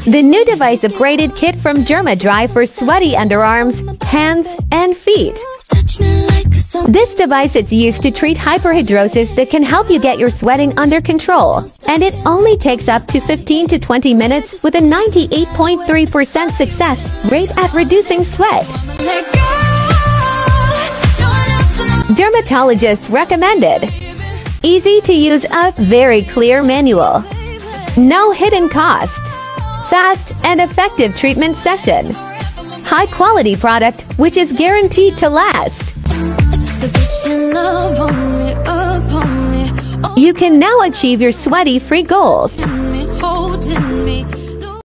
The new device upgraded kit from Dermadry for sweaty underarms, hands, and feet. This device is used to treat hyperhidrosis that can help you get your sweating under control. And it only takes up to 15 to 20 minutes with a 98.3% success rate at reducing sweat. Dermatologist-Recommended. Easy to use, a very clear manual. No hidden cost. Fast and effective treatment session. High quality product which is guaranteed to last. You can now achieve your sweaty-free goals.